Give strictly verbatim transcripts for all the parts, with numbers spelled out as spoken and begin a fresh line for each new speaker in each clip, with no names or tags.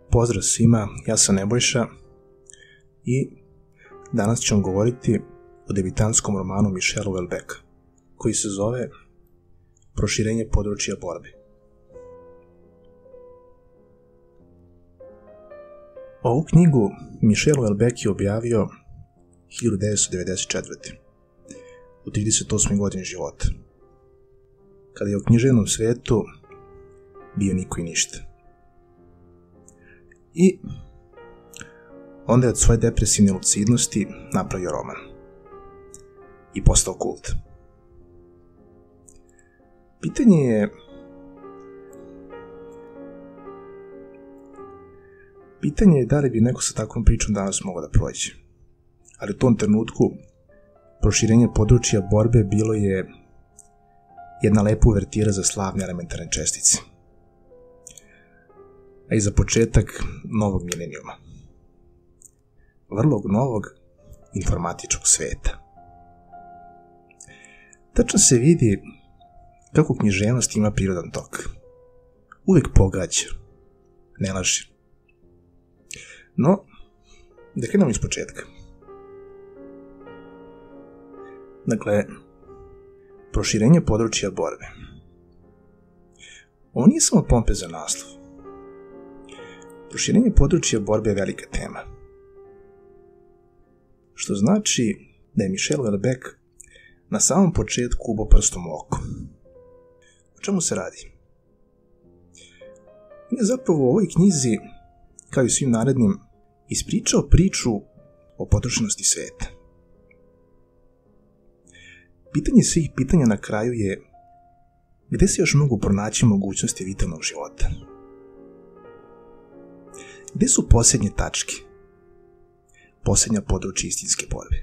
Pozdrav svima, ja sam Nebojša i danas ćemo govoriti o debitantskom romanu Michela Houellebecqa koji se zove Proširenje područja borbe. Ovu knjigu Michel Houellebecq je objavio hiljadu devetsto devedeset četvrte. u trideset osmoj godini života, kada je u književnom svetu bio niko i ništa. I onda je od svoje depresivne lucidnosti napravio roman i postao kult. Pitanje je Pitanje je da li bi neko sa takvom pričom danas mogao da prođe. Ali u tom trenutku proširenje područja borbe bilo je jedna lepa uvertira za slavne elementarne čestice. A i za početak novog milenijuma. Vrlo novog informatičkog sveta. Tačno se vidi kako književnost ima prirodan tok. Uvijek pogađa, ne laže. No, da krenemo iz početka. Dakle, proširenje područja borbe. Ovo nije samo pompezan naslov. Proširenje područja borbe je velika tema. Što znači da je Michel Houellebecq na samom početku ubao prstom u oko. O čemu se radi? On je zapravo u ovoj knjizi, kao i svim narednim, ispričao priču o potrošenosti sveta. Pitanje svih pitanja na kraju je gde se još mogu pronaći mogućnosti vitalnog života? Gde su posljednje tačke? Posljednja područja istinske borbe?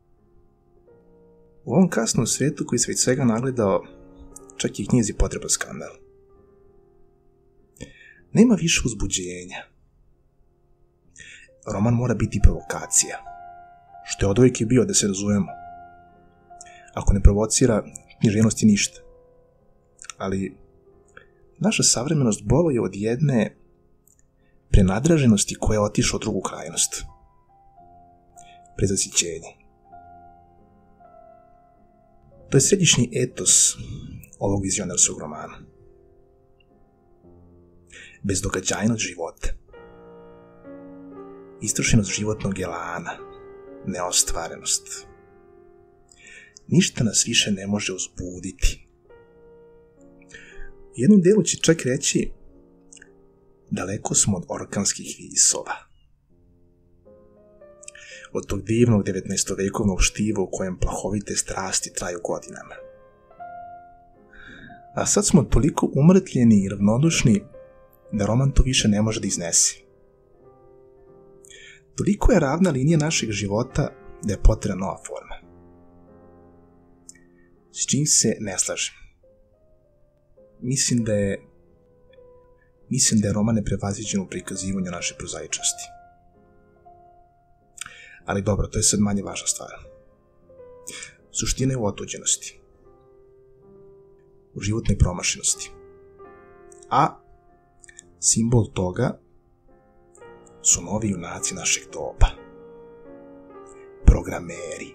U ovom kasnom svetu koji se već svega nagledao, čak i knjizi potreban skandal. Nema više uzbuđenja. Roman mora biti provokacija, što je odvojke bio, da se razumemo. Ako ne provocira, književnost je ništa. Ali naša savremenost boluje od jedne prenadraženosti koja je otišla u drugu krajnost. Prezasićenje. To je središnji etos ovog vizionarskog romana. Bezdogađajnost života. Istrošenost životnog elana. Neostvarenost. Ništa nas više ne može uzbuditi. U jednom delu će čak reći daleko smo od orkanskih visova. Od tog divnog devetnaestovekovnog štiva u kojem plahovite strasti traju godinama. A sad smo toliko umrtljeni i ravnodušni da roman to više ne može da iznese. Toliko je ravna linija našeg života da je potrebna nova forma. S čim se ne slažem. Mislim da je mislim da je roman neprevaziđen u prikazivanju naše prozaičnosti. Ali dobro, to je sad manje važna stvar. Suština je u otuđenosti. U životnoj promašenosti. A simbol toga su novi junaci našeg doba. Programeri.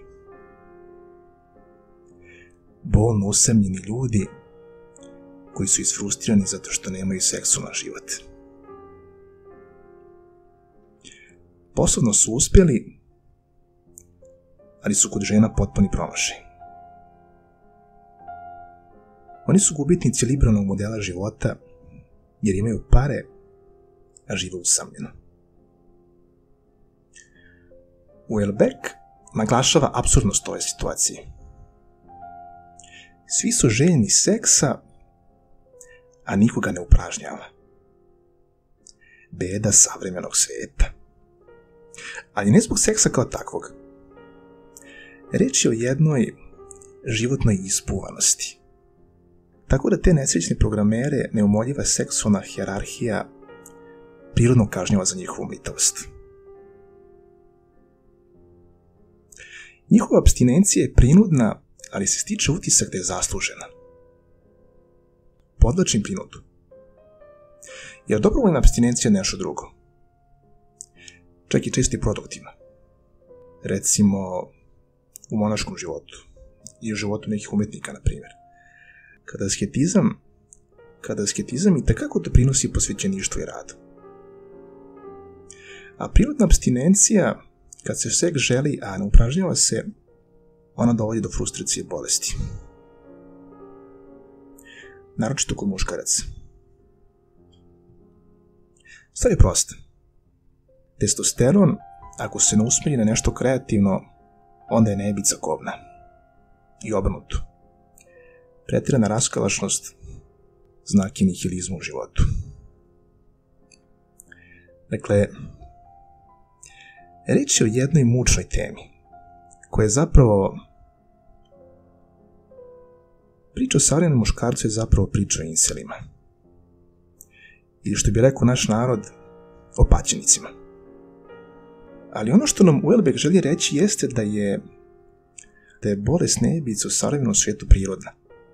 Bolno usamljeni ljudi koji su isfrustrirani zato što nemaju seksualan život. Poslovno su uspjeli, ali su kod žena potpuni promašaj. Oni su gubitnici liberalnog modela života jer imaju pare, a žive usamljeno. Houellebecq naglašava apsurdnost ove situacije. Svi su željeni seksa, a nikoga ne upražnjava. Beda savremenog sveta. Ali ne zbog seksa kao takvog. Reč je o jednoj životnoj ispuvanosti. Tako da te nesrećne programere neumoljiva seksualna hijerarhija prirodno kažnjava za njihovu mlitavost. Njihova apstinencija je prinudna, ali se stiče utisak da je zaslužena. Podlačim prinudu. Jer dobrovoljna apstinencija je nešto drugo. čak i često i produktivna. Recimo, u monaškom životu i u životu nekih umetnika, na primjer. Kada asketizam, kada asketizam i takako doprinosi posvećeništvu i radu. A prirodna apstinencija, kad se seks želi, a ne upražnjava se, ona dovodi do frustracije i bolesti. Naročito kod muškaraca. Stvar je prosta. Testosteron, ako se ne usmjeri na nešto kreativno, onda je nebica kobna. I obrnuto. Pretirana raskalašnost znak je nihilizma u životu. Dakle, reč je o jednoj mučnoj temi, koja je zapravo priča o savremenom muškarcu je zapravo priča o inselima. Ili što bi rekao naš narod, o paćenicima. Ali ono što nam Houellebecq želi reći jeste da je da je bolest nejebica u savremenom svijetu prirodna.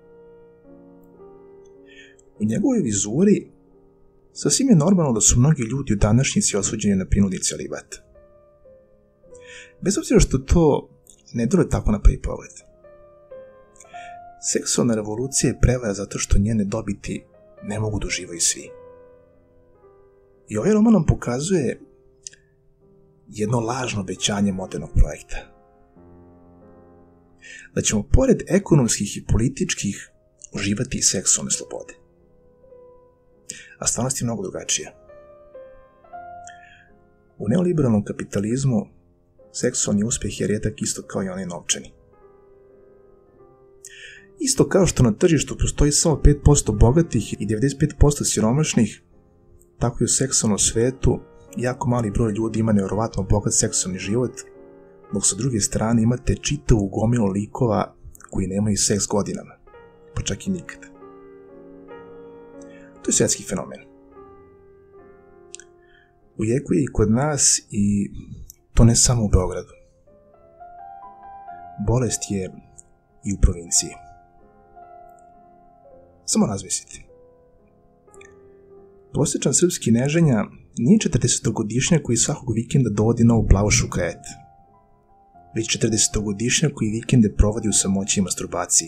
U njegovoj vizuri sasvim je normalno da su mnogi ljudi u današnjici osuđeni na prinudni celibat. Bez obzira što to ne dole tako na prvi pogled. Seksualna revolucija je prevara zato što njene dobiti ne mogu da uživaju svi. I ovaj roman nam pokazuje jedno lažno obećanje modernog projekta. Da ćemo pored ekonomskih i političkih uživati i seksualne slobode. A stvarnost je mnogo drugačija. U neoliberalnom kapitalizmu seksualni uspjeh je rijedak isto kao i onaj novčani. Isto kao što na tržištu postoji samo pet posto bogatih i devedeset pet posto siromašnih, tako i u seksualnom svetu jako mali broj ljudi ima nevjerovatno bogat seksualni život, dok sa druge strane imate čitavu gomilu likova koji nemaju seks godinama, pa čak i nikada. To je svjetski fenomen. U jeku je i kod nas i to ne samo u Beogradu. Bolest je i u provinciji. Samo razmislite. Prosječan srpski neženja nije četrdesetogodišnjak koji svakog vikenda dovodi novu plavušu u krevet, već četrdesetogodišnjak koji vikende provodi u samoći i masturbaciji.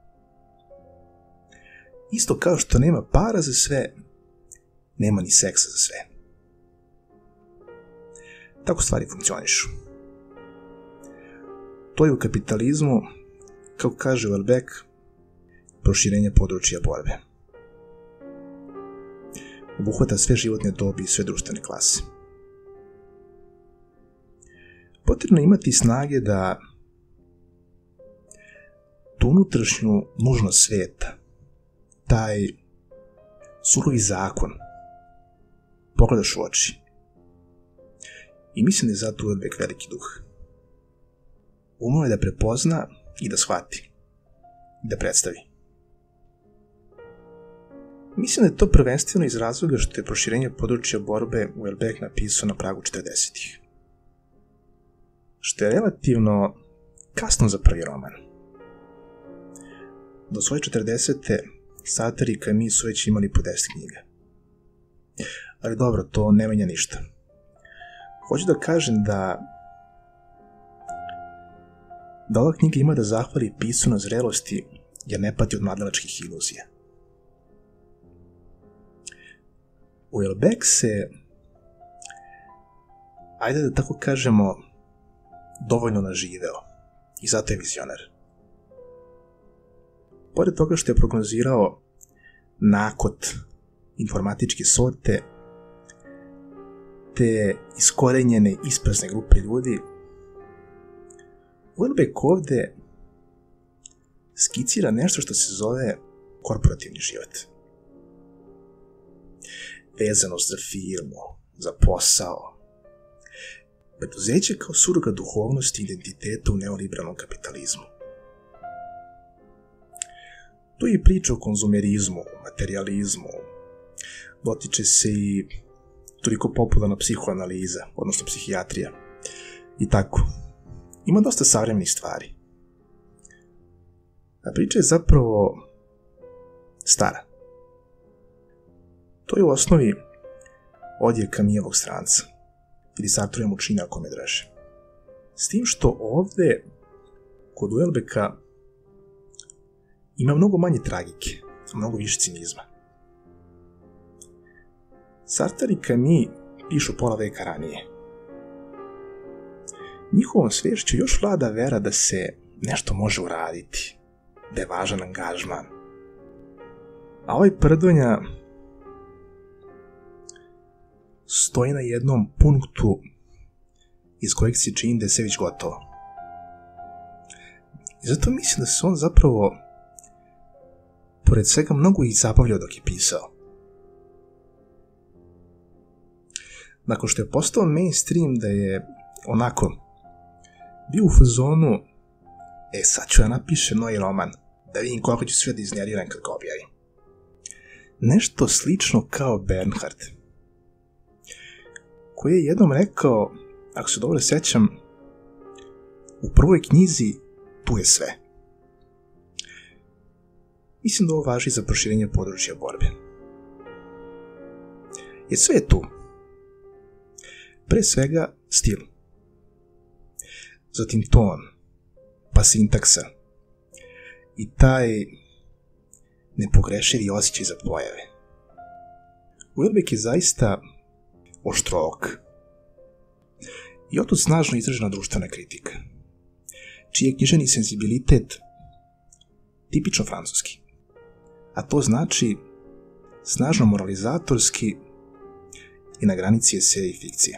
Isto kao što nema para za sve, nema ni seksa za sve. Tako stvari funkcionišu. To je u kapitalizmu, kako kaže Houellebecq, proširenje područja borbe. Obuhvata sve životne dobi i sve društvene klase. Potrebno je imati snage da tu unutrašnju nužnost sveta, taj surovi zakon, pogledaš u oči. I mislim da je zato Houellebecq veliki duh. Umeo je da prepozna i da shvati. I da predstavi. Mislim da je to prvenstveno iz razloga što je proširenje područja borbe Houellebecq napisao na pragu četrdesetih. Što je relativno kasno za prvi roman. Do svoje četrdesete Sartre i Camus su već imali po deset knjiga. Ali dobro, to ne menja ništa. Hoću da kažem da da ova knjiga ima da zahvali pisu na zrelosti jer ne pati od mladalačkih iluzija. Houellebecq se, ajde da tako kažemo, dovoljno naživeo i zato je vizionar. Pored toga što je prognozirao nakot informatičke sorte, te iskorenjene isprazne grupe ljudi, Houellebecq ovde skicira nešto što se zove korporativni život. Vezanost za firmu, za posao. Preduzeće kao surogat duhovnosti i identiteta u neoliberalnom kapitalizmu. Tu je i priča o konzumerizmu, materializmu, dotiče se i toliko popularna psihoanaliza, odnosno psihijatrija. I tako. Ima dosta savremenih stvari. A priča je zapravo stara. To je u osnovi odjek Camusovog stranca. ili s Arturom učine ako me draže. S tim što ovde, kod Houellebecqa, ima mnogo manje tragike, mnogo više cinizma. Sartre i Camus pišu pola veka ranije. Njihovom svešću još vlada vera da se nešto može uraditi, da je važan angažman. A ovaj Prdonja stoji na jednom punktu iz kojeg se čini da je sve već gotovo. I zato mislim da se on zapravo, pored svega, mnogo i zabavljao dok je pisao. Nakon što je postao mainstream, da je onako bio u fazonu, e sad ću ja napišem novi roman, da vidim koliko ću sve da iznjeriram kad ga objavim. Nešto slično kao Bernhard, koji je jednom rekao, ako se dobro sećam, u prvoj knjizi tu je sve. Mislim da ovo važi za proširenje područja borbe. Jer sve je tu. Pre svega stil. Zatim ton, pa sintaksa i taj nepogrešivi osjećaj za pojave. Houellebecq je zaista oštrook i otud snažno izražena društvena kritika, čiji je književni senzibilitet tipično francuski, a to znači snažno moralizatorski i na granici eseja i fikcije.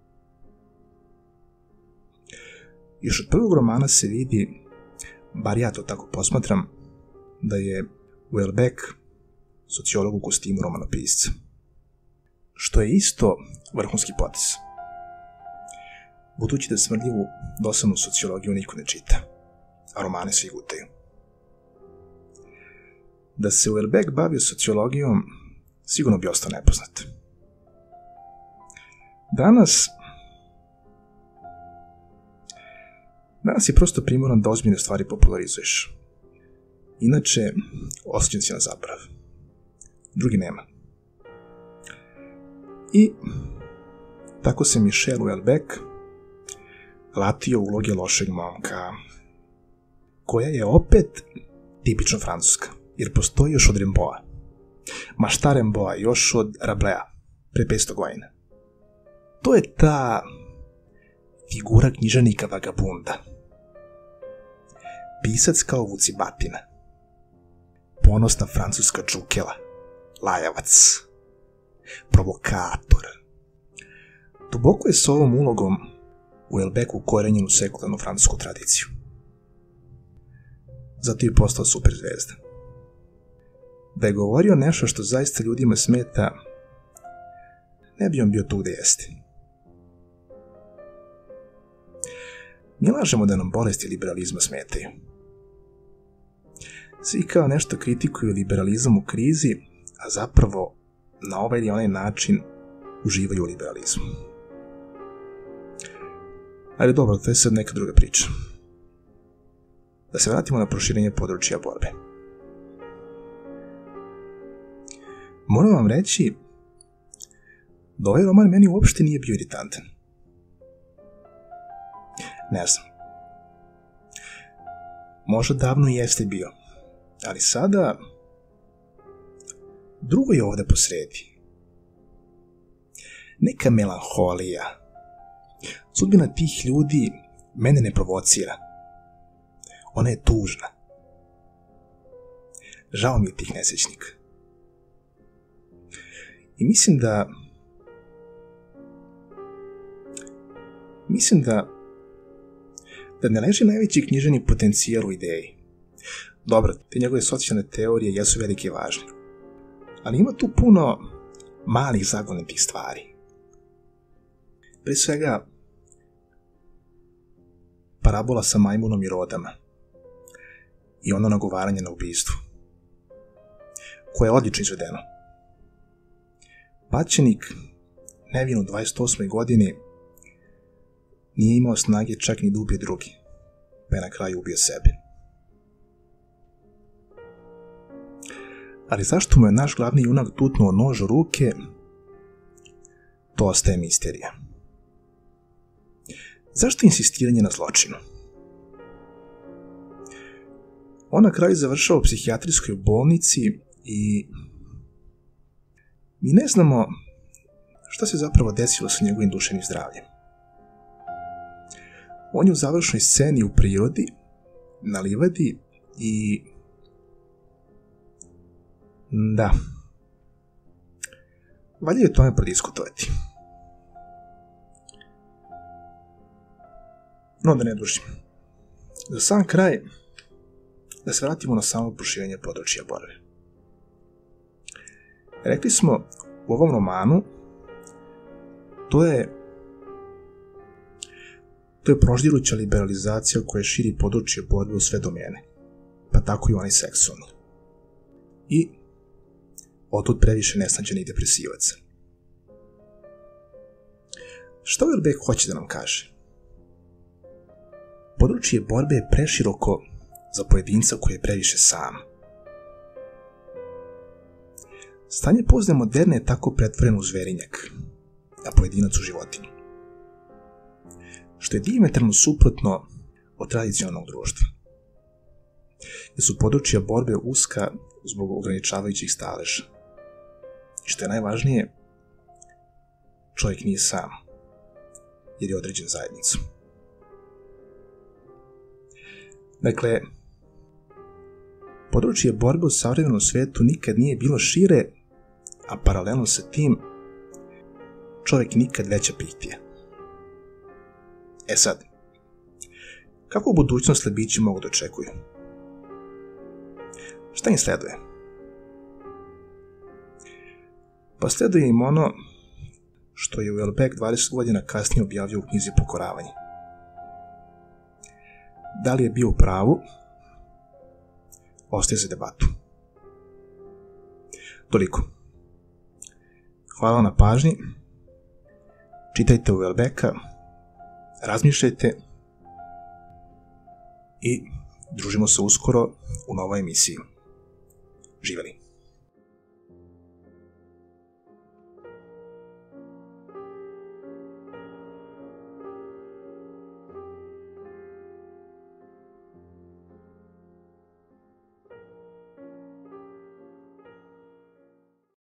Još od prvog romana se vidi, bar ja to tako posmatram, da je Houellebecq sociolog u kostimu romanopisca, što je isto vrhunski potez, budući da smrdljivu dosadnu sociologiju niko ne čita, a romane svi gutaju. Da se Houellebecq bavio sociologijom, sigurno bi ostao nepoznat. Danas Danas je prosto primoran da ozbiljne stvari popularizuješ. Inače, osuđen si na zaborav. Drugi nema. I tako se Michel Houellebecq latio uloge lošeg momka, koja je opet tipično francuska, jer postoji još od Rimbaua. Ma šta Rimbaua, još od Rabelais, pre petsto godina. To je ta figura književnika vagabunda. Pisac kao vucibatina. Ponosna francuska džukela. Lajavac. Provokator. Duboko je s ovom ulogom Houellebecq ukorenjen u sekularnu francusku tradiciju. Zato je postao super zvezda. Da je govorio nešto što zaista ljudima smeta, ne bi on bio tu gde jeste. Mi lažemo da nam bolesti liberalizma smetaju. Svi kao nešto kritikuju liberalizam u krizi, a zapravo na ovaj ili onaj način uživaju u liberalizmu. Ali dobro, to je sad neka druga priča. Da se vratimo na proširenje područja borbe. Moram vam reći da ovaj roman meni uopšte nije bio iritantan. Ne znam. Možda davno jeste bio, ali sada drugo je ovde posredi. Neka melanholija. Sudbina tih ljudi mene ne provocira. Ona je tužna. Žao mi je tih nesrećnika. I mislim da mislim da da ne leži najveći književni potencijal u ideji. Dobro, te njegove socijalne teorije jesu velike i važne. Ali ima tu puno malih zagonetih stvari. Pre svega, parabola sa majmunom i rodama i ono nagovaranje na ubijstvo, koje je odlično izvedeno. Paćenik, nevin u dvadeset osmoj godini, nije imao snage čak ni da ubije drugi, pa je na kraju ubio sebe. Ali zašto mu je naš glavni junak tutnuo nož u ruke, to ostaje misterija. Zašto insistiranje na zločinu? On na kraju završava u psihijatrijskoj bolnici i mi ne znamo šta se zapravo desilo sa njegovim duševnim zdravljem. On je u završnoj sceni u prirodi, na livadi i... da. Valja je o tome prodiskutovati. No da ne dužim. Za sam kraj, da se vratimo na samo proširenje područja borbe. Rekli smo, u ovom romanu, to je to je proždiruća liberalizacija koja širi područje borbe u sve domene, pa tako i onaj seksualni. I otud previše nesnađenih depresivaca. Šta Houellebecq hoće da nam kaže? Područje borbe je preširoko za pojedinca koji je previše sam. Stanje pozne moderne je tako pretvoreno u zverinjak, a pojedinac u životinju. Što je dijametralno suprotno od tradicionalnog društva. Jer su područja borbe uska zbog ograničavajućih staleža. I što je najvažnije, čovjek nije sam, jer je određen zajednicom. Dakle, područje borbe u savremenom svetu nikad nije bilo šire, a paralelno sa tim, čovjek nikad veća pihtija. E sad, kako u budućnost slebići mogu da očekuju? Šta im sleduje? Pa sleduje im ono što je Houellebecq dvadeset godina kasnije objavio u knjizi Pokoravanje. Da li je bio u pravu? Ostaje za debatu. Toliko. Hvala na pažnji. Čitajte Houellebecqa, razmišljajte i družimo se uskoro u novoj emisiji. Živjeli!